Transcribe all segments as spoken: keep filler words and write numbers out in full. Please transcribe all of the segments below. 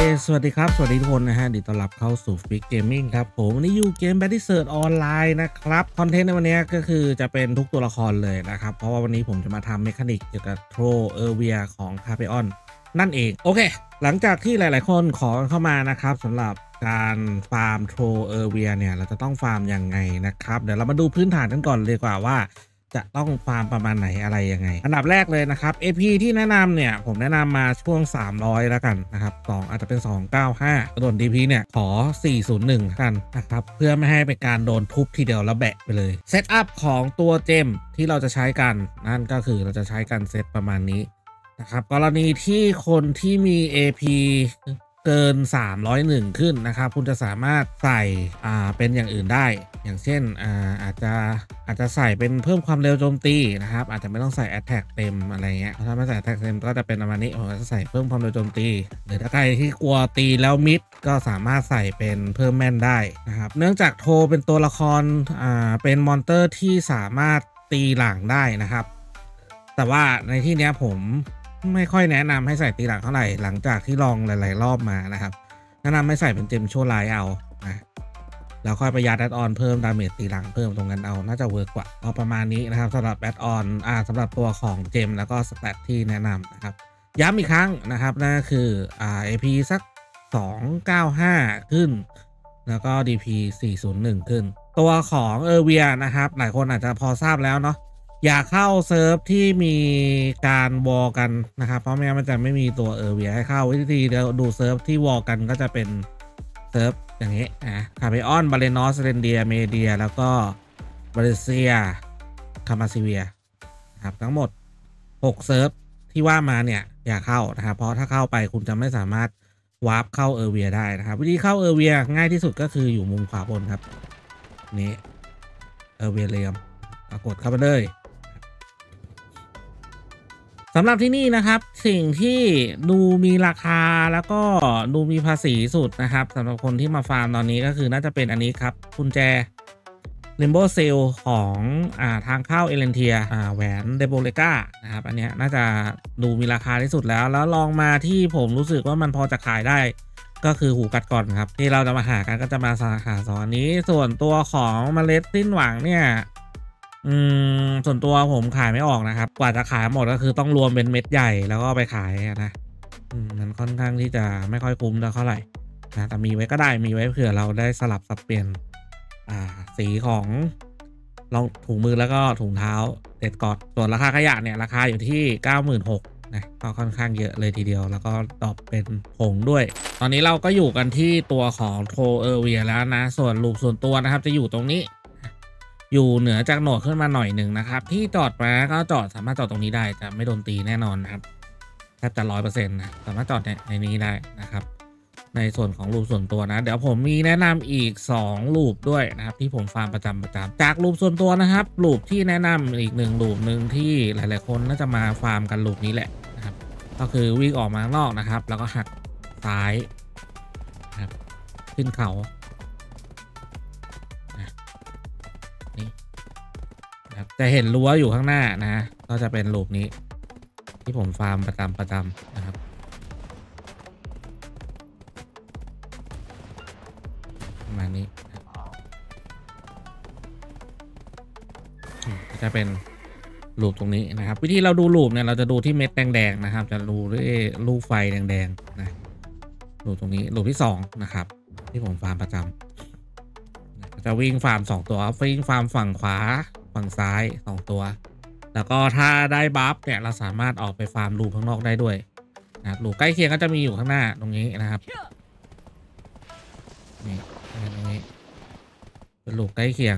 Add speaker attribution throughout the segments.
Speaker 1: สวัสดีครับสวัสดีทุกคนนะฮะดีต้อนรับเข้าสู่ฟิกเกมมิ่งครับผมวันนี้อยู่เกม Battlesearch ออนไลน์นะครับคอนเทนต์ในวันนี้ก็คือจะเป็นทุกตัวละครเลยนะครับเพราะว่าวันนี้ผมจะมาทำเมคานิกเกี่ยวกับโทรเออร์เวียของคาเปออนนั่นเองโอเคหลังจากที่หลายๆคนขอเข้ามานะครับสำหรับการฟาร์มโทรเออร์เวียเนี่ยเราจะต้องฟาร์มยังไงนะครับเดี๋ยวเรามาดูพื้นฐานกันก่อนเลยกว่าว่าจะต้องฟาร์มประมาณไหนอะไรยังไงอันดับแรกเลยนะครับ เอ พี ที่แนะนำเนี่ยผมแนะนำมาช่วงสามร้อยแล้วกันนะครับสองอาจจะเป็นสองเก้าห้าส่วน ดี พี เนี่ยขอสี่ศูนย์หนึ่งกันนะครับเพื่อไม่ให้เป็นการโดนทุบทีเดียวแล้วแบะไปเลยเซตอัพของตัวเจมที่เราจะใช้กันนั่นก็คือเราจะใช้กันเซตประมาณนี้นะครับกรณีที่คนที่มี เอ พี เกินสามร้อยเอ็ดขึ้นนะครับคุณจะสามารถใส่อ่าเป็นอย่างอื่นได้อย่างเช่นอ่าอาจจะอาจจะใส่เป็นเพิ่มความเร็วโจมตีนะครับอาจจะไม่ต้องใส่ Attack เต็มอะไรเงี้ยถ้าไม่ใส่ Attack เต็มก็จะเป็นประมาณนี้ผมจะใส่เพิ่มความเร็วโจมตีหรือถ้าใครที่กลัวตีแล้วมิดก็สามารถใส่เป็นเพิ่มแม่นได้นะครับเนื่องจากโทเป็นตัวละครอ่าเป็นมอนเตอร์ที่สามารถตีหลังได้นะครับแต่ว่าในที่นี้ผมไม่ค่อยแนะนำให้ใส่ตีหลังเท่าไหร่หลังจากที่ลองหลายๆรอบมานะครับแนะนำให้ใส่เป็นเจมชั่วไลท์เอานะแล้วค่อยประหยัดแอดออนเพิ่มดาเมจตีหลังเพิ่มตรงกันเอาน่าจะเวิร์กกว่าเอาประมาณนี้นะครับสำหรับแอดออนอ่าสำหรับตัวของเจมแล้วก็สแตทที่แนะนำนะครับย้ำอีกครั้งนะครับนั่นก็คืออ่า เอ พี สักสองเก้าห้าขึ้นแล้วก็ ดี พี สี่ศูนย์หนึ่งขึ้นตัวของเออร์เวียนะครับหลายคนอาจจะพอทราบแล้วเนาะอย่าเข้าเซิร์ฟที่มีการวอลกันนะครับเพราะไม่งั้นมันจะไม่มีตัวเออร์เวียให้เข้าวิธีดูเซิร์ฟที่วอลกันก็จะเป็นเซิร์ฟอย่างนี้นะคาเปออนบาเลนอสเรนเดียเมเดียแล้วก็บาเลเซียคามาซิเวียนะครับทั้งหมดหกเซิร์ฟที่ว่ามาเนี่ยอย่าเข้านะครับเพราะถ้าเข้าไปคุณจะไม่สามารถวาร์ปเข้าเออร์เวียได้นะครับวิธีเข้าเออร์เวียง่ายที่สุดก็คืออยู่มุมขวาบนครับนี้เออร์เวียเรียมกดเข้าไปเลยสำหรับที่นี่นะครับสิ่งที่ดูมีราคาแล้วก็ดูมีภาษีสุดนะครับสำหรับคนที่มาฟาร์มตอนนี้ก็คือน่าจะเป็นอันนี้ครับกุญแจลิมโบเซลของอ่าทางเข้าเอเลนเทียอ่าแหวนเดโบเลกานะครับอันนี้น่าจะดูมีราคาที่สุดแล้วแล้วลองมาที่ผมรู้สึกว่ามันพอจะขายได้ก็คือหูกัดก่อนครับที่เราจะมาหากันก็จะมาสาขาสองนี้ส่วนตัวของเมล็ดสิ้นหวังเนี่ยอืมส่วนตัวผมขายไม่ออกนะครับกว่าจะขายหมดก็คือต้องรวมเป็นเม็ดใหญ่แล้วก็ไปขายนะอืมมันค่อนข้างที่จะไม่ค่อยคุ้มเท่าไหร่นะแต่มีไว้ก็ได้มีไว้เผื่อเราได้สลับสับเปลี่ยนอ่าสีของรองถุงมือแล้วก็ถุงเท้าเด็ดกอดส่วนราคาขยะเนี่ยราคาอยู่ที่ เก้าหมื่นหกพัน นะก็ค่อนข้างเยอะเลยทีเดียวแล้วก็ตอบเป็นผงด้วยตอนนี้เราก็อยู่กันที่ตัวของโทเออร์เวียแล้วนะส่วนลูปส่วนตัวนะครับจะอยู่ตรงนี้อยู่เหนือจากโหนดขึ้นมาหน่อยหนึ่งนะครับที่จอดมาก็จอดสามารถจอดตรงนี้ได้จะไม่โดนตีแน่นอนนะครับแทบจะร้อยเปอร์เซ็นต์นะสามารถจอดในในนี้ได้นะครับในส่วนของลูปส่วนตัวนะเดี๋ยวผมมีแนะนำอีกสองลูปด้วยนะครับที่ผมฟาร์มประจำประจำจากลูปส่วนตัวนะครับลูปที่แนะนำอีกหนึ่งลูปหนึ่งที่หลายๆคนน่าจะมาฟาร์มกันลูปนี้แหละนะครับก็คือวิ่งออกมาข้างนอกนะครับแล้วก็หักซ้ายนะครับขึ้นเขาจะเห็นรั้วอยู่ข้างหน้านะก็จะเป็นลูปนี้ที่ผมฟาร์มประจำประจำนะครับประมาณนี้ก็จะเป็นลูปตรงนี้นะครับวิธีเราดูลูปเนี่ยเราจะดูที่เม็ดแดงๆนะครับจะดูด้วยลูกไฟแดงๆนะลูปตรงนี้ลูปที่สองนะครับที่ผมฟาร์มประจำจะวิ่งฟาร์มสองตัววิ่งฟาร์มฝั่งขวาฝั่งซ้ายสองตัวแล้วก็ถ้าได้บัฟเนี่ยเราสามารถออกไปฟาร์มลูปข้างนอกได้ด้วยนะครับลูปใกล้เคียงก็จะมีอยู่ข้างหน้าตรงนี้นะครับนี่ตรงนี้เป็นลูปใกล้เคียง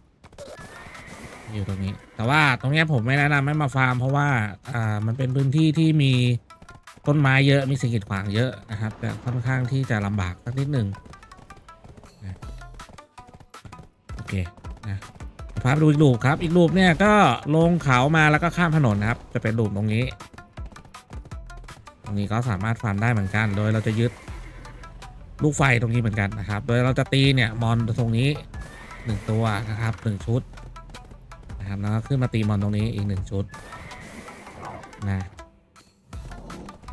Speaker 1: อยู่ตรงนี้แต่ว่าตรงนี้ผมไม่แนะนำให้มาฟาร์มเพราะว่าอ่ามันเป็นพื้นที่ที่มีต้นไม้เยอะมีสิ่งกีดขวางเยอะนะครับแต่ค่อนข้างที่จะลำบากสักนิดหนึ่งนะโอเคนะพาไปดูอีกลูปครับอีกลูปเนี่ยก็ลงเขามาแล้วก็ข้ามถนนนะครับจะเป็นลูปตรงนี้ตรงนี้ก็สามารถฟาร์มได้เหมือนกันโดยเราจะยึดลูกไฟตรงนี้เหมือนกันนะครับโดยเราจะตีเนี่ยมอนตรงนี้หนึ่งตัวนะครับหนึ่งชุดนะครับแล้วก็ขึ้นมาตีมอนตรงนี้อีกหนึ่งชุดนะมา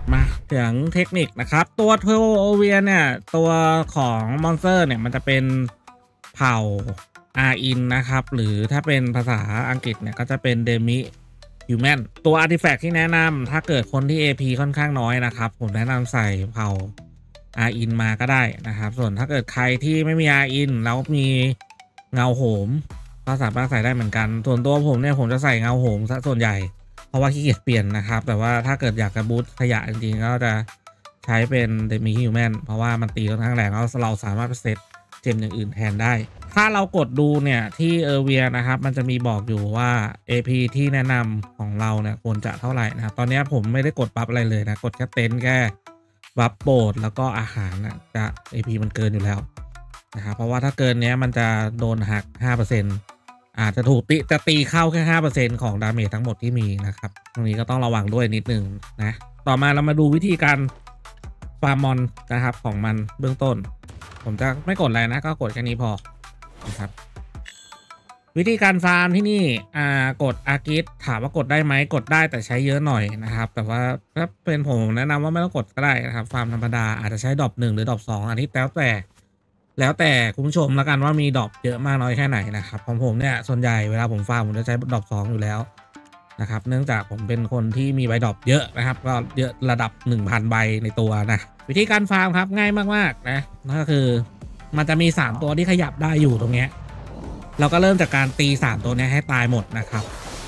Speaker 1: ถึงเทคนิคนะครับตัวเทอร์โบโอเวียเนี่ยตัวของมอนสเตอร์เนี่ยมันจะเป็นเผ่าอาร์อินนะครับหรือถ้าเป็นภาษาอังกฤษเนี่ยก็จะเป็นเดมิฮิวแมนตัวอาร์ติแฟกต์ที่แนะนำถ้าเกิดคนที่ เอ พี ค่อนข้างน้อยนะครับผมแนะนำใส่เผ่าอาร์อินมาก็ได้นะครับส่วนถ้าเกิดใครที่ไม่มีอาร์อินแล้วมีเงาโหมก็สามารถใส่ได้เหมือนกันส่วนตัวผมเนี่ยผมจะใส่เงาโหมซะส่วนใหญ่เพราะว่าขี้เกียจเปลี่ยนนะครับแต่ว่าถ้าเกิดอยากจะบูตขยะจริงๆก็จะใช้เป็นเดมิฮิวแมนเพราะว่ามันตีค่อนข้างแรงแล้วเราสามารถเซตเจมอย่างอื่นแทนได้ถ้าเรากดดูเนี่ยที่เออร์เวียนะครับมันจะมีบอกอยู่ว่า เอ พี ที่แนะนำของเราเนี่ยควรจะเท่าไหร่นะครับตอนนี้ผมไม่ได้กดบัฟอะไรเลยนะกดแค่เต็นท์แค่บัฟโบดแล้วก็อาหารนะจะ เอ พี มันเกินอยู่แล้วนะครับเพราะว่าถ้าเกินเนี้ยมันจะโดนหัก ห้าเปอร์เซ็นต์ อาจจะถูกตีจะตีเข้าแค่ ห้าเปอร์เซ็นต์ ของดาเมจทั้งหมดที่มีนะครับตรงนี้ก็ต้องระวังด้วยนิดนึงนะต่อมาเรามาดูวิธีการฟาร์มมอนนะครับของมันเบื้องต้นผมจะไม่กดอะไรนะก็กดแค่นี้พอนะครับวิธีการฟาร์มที่นี่อ่ากดอาร์กิสถามว่ากดได้ไหมกดได้แต่ใช้เยอะหน่อยนะครับแต่ว่าถ้าเป็นผมแนะนำว่าไม่ต้องกดก็ได้นะครับฟาร์มธรรมดาอาจจะใช้ดรอปหนึ่งหรือดรอปสองอันนี้แล้วแต่แล้วแต่คุณผู้ชมแล้วกันว่ามีดรอปเยอะมากน้อยแค่ไหนนะครับของผมเนี่ยส่วนใหญ่เวลาผมฟาร์มผมจะใช้ดรอปสองอยู่แล้วนะครับเนื่องจากผมเป็นคนที่มีใบดรอปเยอะนะครับก็เยอะระดับ หนึ่งพัน ใบในตัวนะวิธีการฟาร์มครับง่ายมากๆนะก็คือมันจะมีสามตัวที่ขยับได้อยู่ตรงเนี้ยเราก็เริ่มจากการตีสามตัวนี้ให้ตายหมดนะครับ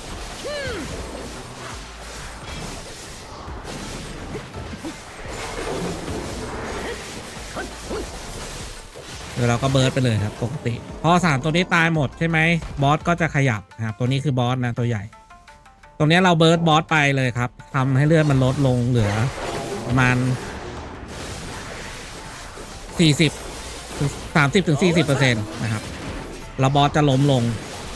Speaker 1: เดี๋ยวเราก็เบิร์ดไปเลยครับปกติพอสามตัวนี้ตายหมดใช่ไหมบอสก็จะขยับนะครับตัวนี้คือบอสนะตัวใหญ่ตรงนี้เราเบิร์ดบอสไปเลยครับทำให้เลือดมันลดลงเหลือประมาณสี่สิบถึงสามสิบถึงสี่สิบเปอร์เซ็นต์นะครับแล้วบอสจะล้มลง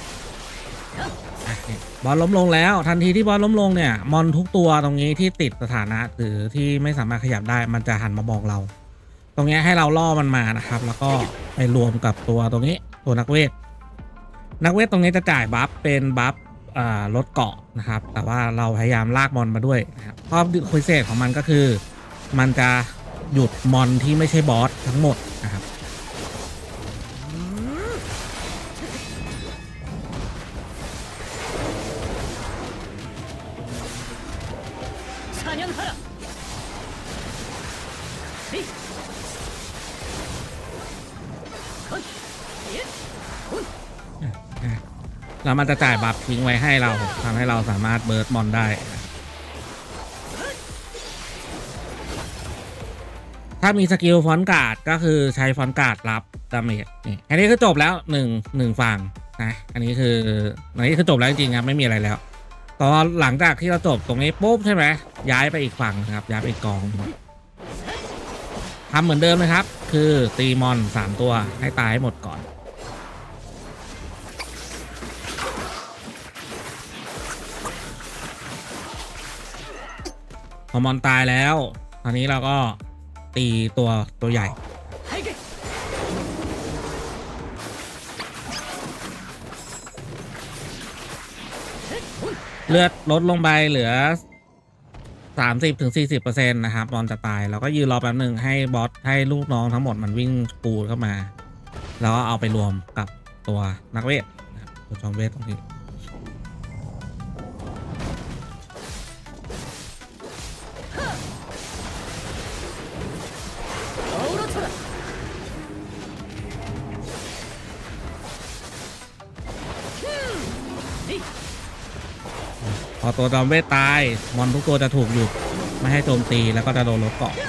Speaker 1: บอสล้มลงแล้วทันทีที่บอสล้มลงเนี่ยมอนทุกตัวตรงนี้ที่ติดสถานะหรือที่ไม่สามารถขยับได้มันจะหันมามองเราตรงนี้ให้เราล่อมันมานะครับแล้วก็ไปรวมกับตัวตรงนี้ตัวนักเวทนักเวทตรงนี้จะจ่ายบัฟเป็นบัฟลดเกาะนะครับแต่ว่าเราพยายามลากมอนมาด้วยนะครับข้อพิเศษของมันก็คือมันจะหยุดมอนที่ไม่ใช่บอสทั้งหมดนะครับแล้วมันจะจ่ายบัฟทิ้งไว้ให้เราทำให้เราสามารถเบิร์ดมอนได้ถ้ามีสกิลฟอนการ์ดก็คือใช้ฟอนการ์ดรับดาเมจนี่อันนี้ก็จบแล้วหนึ่งหนึ่งฝั่งนะอันนี้คืออันนี้คือจบแล้วจริงๆครับไม่มีอะไรแล้วตอนหลังจากที่เราจบตรงนี้ปุ๊บใช่ไหมย้ายไปอีกฝั่งครับย้ายไปอีกกองทำเหมือนเดิมนะครับคือตีมอนสามตัวให้ตายให้หมดก่อนพอมอนตายแล้วตอนนี้เราก็ตีตัวตัวใหญ่เลือดลดลงไปเหลือ สามสิบถึงสี่สิบเปอร์เซ็นต์ นะครับมอนจะตายเราก็ยืนรอแป๊บหนึ่งให้บอสให้ลูกน้องทั้งหมดมันวิ่งปูเข้ามาแล้วก็เอาไปรวมกับตัวนักเวทนะครับตัวจอมเวทตรงนี้พอตัวจอมเวทตายมอนทุกตัวจะถูกหยุดไม่ให้โจมตีแล้วก็จะโดนลดเกาะ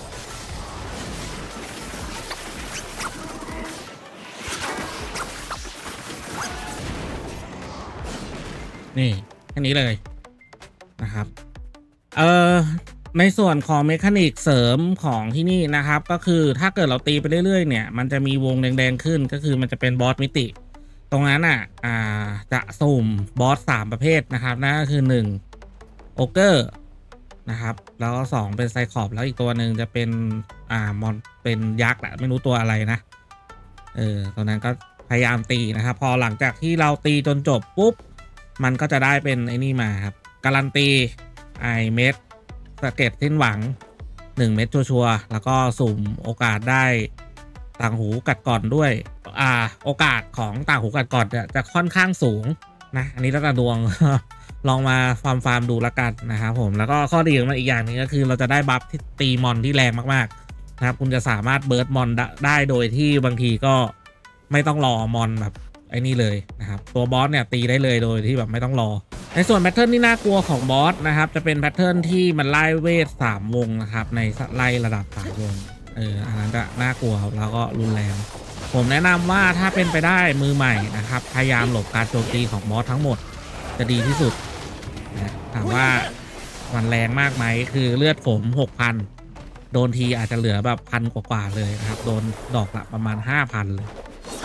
Speaker 1: นี่แค่นี้เลยนะครับเอ่อในส่วนของเมคานิกเสริมของที่นี่นะครับก็คือถ้าเกิดเราตีไปเรื่อยๆเนี่ยมันจะมีวงแดงๆขึ้นก็คือมันจะเป็นบอสมิติตรงนั้นอ่ะอ่าจะสุ่มบอสสามประเภทนะครับนั่นก็คือหนึ่งโอเกอร์นะครับแล้วก็สองเป็นไซคลอปแล้วอีกตัวหนึ่งจะเป็นอ่ามอนเป็นยักษ์แหละไม่รู้ตัวอะไรนะเออตอนนั้นก็พยายามตีนะครับพอหลังจากที่เราตีจนจบปุ๊บมันก็จะได้เป็นไอ้นี่มาครับการันตีไอเมดสเก็ตสิ้นหวังหนึ่งเม็ดชัวร์ๆแล้วก็สุ่มโอกาสได้ต่างหูกัดก่อนด้วยอ่าโอกาสของต่างหูกัดก่อนจะจะค่อนข้างสูงนะอันนี้แล้วแต่ดวง ลองมาฟาร์มฟาร์มดูละกันนะครับผมแล้วก็ข้อดีของมันอีกอย่างนึงก็คือเราจะได้บัฟที่ตีมอนที่แรงมากๆนะครับคุณจะสามารถเบิร์ดมอนได้โดยที่บางทีก็ไม่ต้องรอมอนแบบไอ้นี่เลยนะครับตัวบอสเนี่ยตีได้เลยโดยที่แบบไม่ต้องรอในส่วนแพทเทิร์นที่น่ากลัวของบอสนะครับจะเป็นแพทเทิร์นที่มันไล่เวทสามวงนะครับในไล่ระดับสามวงเอออันนั้นจะน่ากลัวแล้วก็รุนแรงผมแนะนำว่าถ้าเป็นไปได้มือใหม่นะครับพยายามหลบการโจมตีของบอสทั้งหมดจะดีที่สุดนะถามว่ามันแรงมากไหมคือเลือดผม หกพัน โดนทีอาจจะเหลือแบบพันกว่าๆเลยนะครับโดนดอกละประมาณ ห้าพัน เลย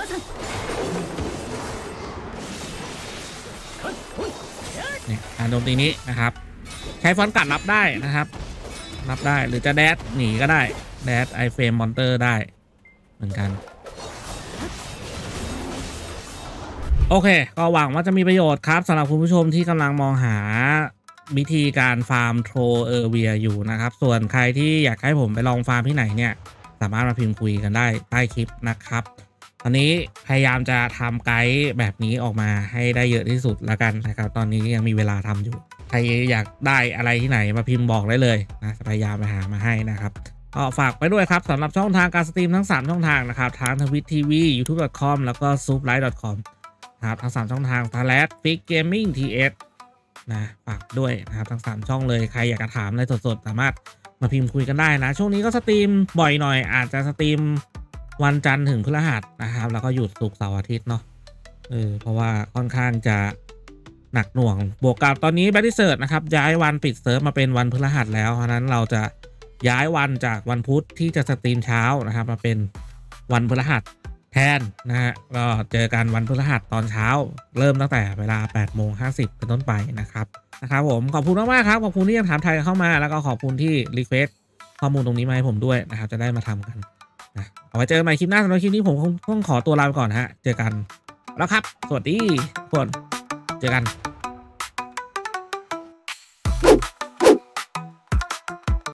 Speaker 1: เนี่ยการโจมตีนี้นะครับใช้ฟอนต์กัดรับได้นะครับรับได้หรือจะแดดหนีก็ได้แดดไอเฟรมมอนเตอร์ได้เหมือนกันโอเคก็หวังว่าจะมีประโยชน์ครับสำหรับคุณผู้ชมที่กำลังมองหาวิธีการฟาร์มโทรเออร์เวียอยู่นะครับส่วนใครที่อยากให้ผมไปลองฟาร์มที่ไหนเนี่ยสามารถมาพิมพ์คุยกันได้ใต้คลิปนะครับตอนนี้พยายามจะทำไกด์แบบนี้ออกมาให้ได้เยอะที่สุดละกันนะครับตอนนี้ยังมีเวลาทำอยู่ใครอยากได้อะไรที่ไหนมาพิมพ์บอกได้เลยนะพยายามไปหามาให้นะครับก็ฝากไปด้วยครับสำหรับช่องทางการสตรีมทั้งสามช่องทางนะครับทางทวิตทีวี ยูทูบ ดอท คอม แล้วก็ ซูปไลท์ ดอท คอม นะครับทั้งสามช่องทางทาแลสฟิกเกมมิ่งทีเอสนะฝากด้วยนะครับทั้งสามช่องเลยใครอยากจะถามอะไรสดๆสามารถมาพิมพ์คุยกันได้นะช่วงนี้ก็สตรีมบ่อยหน่อยอาจจะสตรีมวันจันทร์ถึงพฤหัสนะครับแล้วก็หยุดศุกร์เสาร์อาทิตย์เนาะเออเพราะว่าค่อนข้างจะหนักหน่วงบวกกับตอนนี้แบททิเซิร์ตนะครับย้ายวันปิดเซิร์ฟมาเป็นวันพฤหัสแล้วเพราะนั้นเราจะย้ายวันจากวันพุธที่จะสตรีมเช้านะครับมาเป็นวันพฤหัสแทนนะฮะก็เจอกันวันพฤหัสตอนเช้าเริ่มตั้งแต่เวลา แปดโมงห้าสิบ เป็นต้นไปนะครับนะครับผมขอบคุณมากๆครับขอบคุณที่ยังถามไทยเข้ามาแล้วก็ขอบคุณที่รีเควสข้อมูลตรงนี้มาให้ผมด้วยนะครับจะได้มาทำกันนะเอาไว้เจอกันใหม่คลิปหน้าสำหรับคลิปนี้ผมคงต้องขอตัวลาไปก่อนฮะเจอกันแล้วครับสวัสดีทุกคนเจอกัน